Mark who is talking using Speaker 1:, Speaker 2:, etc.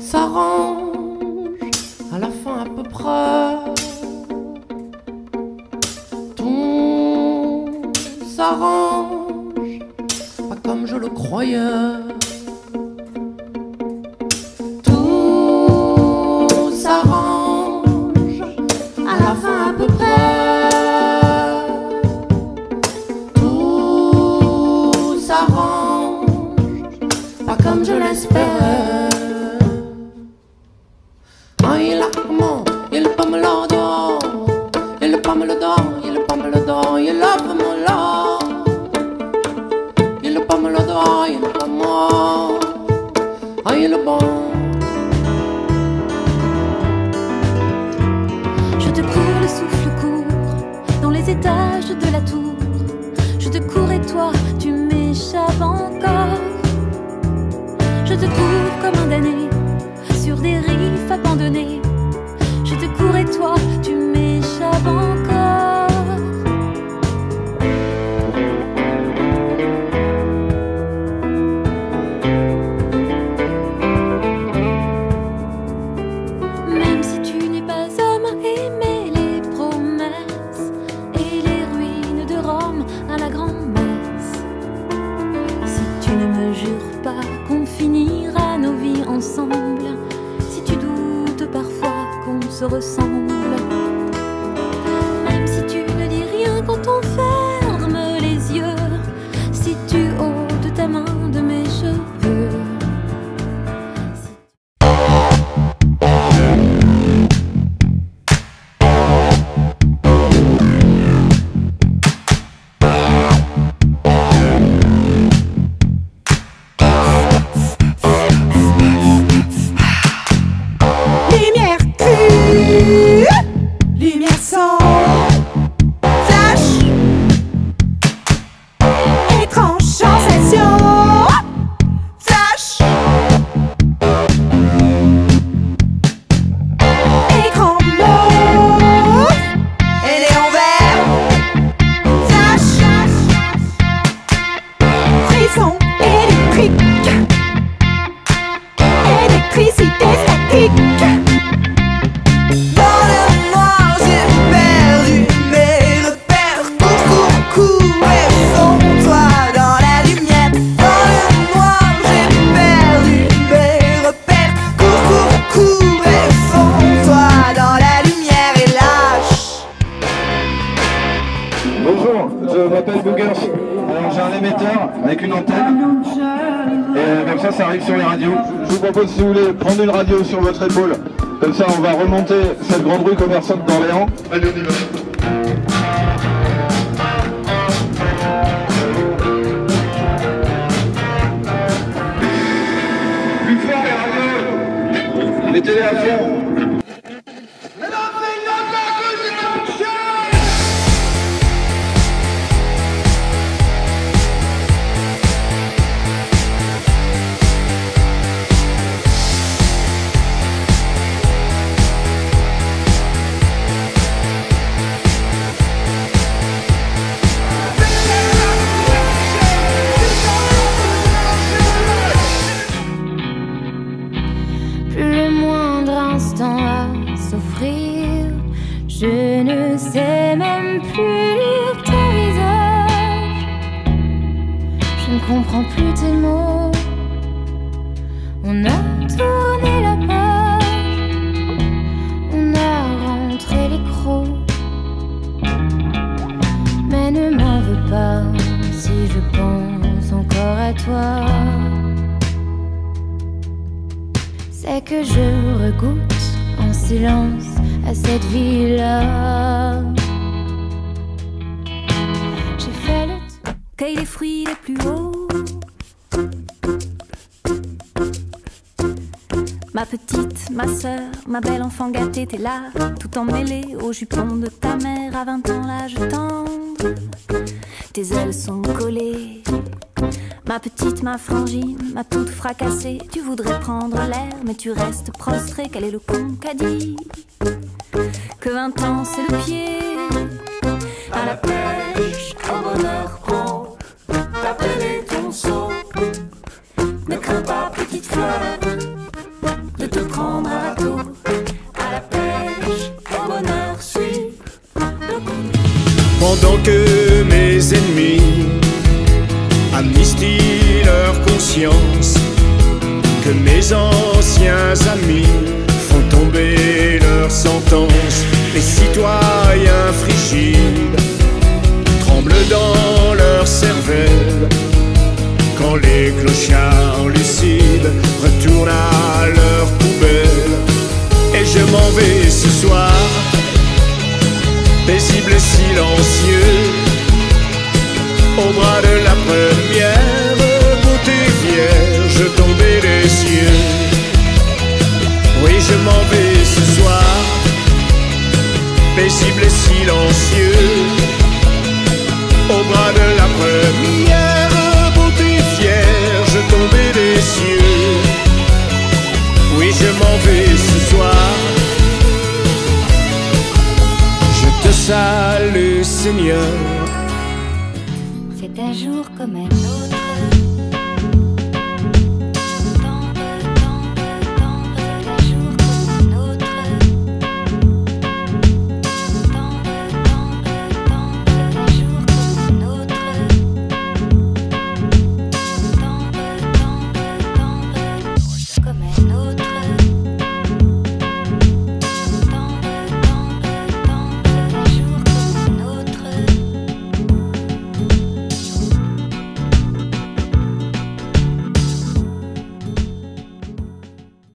Speaker 1: s'arrange à la fin à peu près. Tout s'arrange, pas comme je le croyais. Tout s'arrange à la fin à peu près. Tout s'arrange, pas comme je l'espérais. Il a comment, il pas me le dos, il pas me le dos, il pas me le dos, il a pas me le, il pas me le dos, il pas moi, il est bon.
Speaker 2: Je te cours le souffle court dans les étages de la tour. Je te cours et toi tu m'échappes encore. Je te cours comme un damné sur des riffs abandonnés. Je te cours et toi tu m'échappes encore. Même si tu n'es pas homme à aimer les promesses et les ruines de Rome à la grand-messe, si tu ne me jures pas qu'on finira nos vies ensemble, si tu doutes parfois qu'on se ressemble, même si tu ne dis rien quand on ferme les yeux, si tu ôtes ta main de mes cheveux.
Speaker 3: Lumière crue, lumière sans flash, étrange sensation, flash, écran mauve et néon vert, flash, frisson électrique, électricité statique. Dans le noir j'ai perdu mes repères. Cours, cours, cours et fonds-toi dans la lumière. Dans le noir j'ai perdu mes repères. Cours, cours, cours et fonds-toi dans la lumière et lâche.
Speaker 4: Bonjour, je m'appelle Boogers. Alors j'ai un émetteur avec une antenne et comme ça arrive sur les radios. Je vous propose, si vous voulez, prendre une radio sur votre épaule. Comme ça on va remonter cette grande rue commerçante d'Orléans. Allez, on y va. Plus fort les radios. Mettez-les à fond.
Speaker 2: Plus le moindre instant à s'offrir, je ne sais même plus lire ton visage. Je ne comprends plus tes mots. On a tourné la page, on a rentré les crocs. Mais ne m'en veux pas si je pense encore à toi. C'est que je regoute en silence à cette vie-là. J'ai fait le cueille les fruits les plus hauts. Ma petite, ma sœur, ma belle enfant gâtée, t'es là, tout emmêlée au jupon de ta mère. À 20 ans, l'âge tendre, tes ailes sont collées. Ma petite, ma frangine, ma toute fracassée, tu voudrais prendre l'air, mais tu restes prostrée. Quel est le con qu'a dit que 20 ans c'est le pied à la pêche, au bonheur pro, t'appeler ton seau. Ne crains pas, petite fleur, de te
Speaker 5: conscience que mes anciens amis font tomber leur sentence. Les citoyens frigides tremblent dans leur cervelle quand les clochards lucides retournent à leur poubelle. Et je m'en vais ce soir, paisible et silencieux, au bras de la première beauté vierge tombée des cieux. Oui, je m'en vais ce soir, paisible et silencieux, au bras de la première beauté vierge tombée des cieux. Oui, je m'en vais ce soir. Je te salue, Seigneur.
Speaker 2: C'est un jour comme un autre.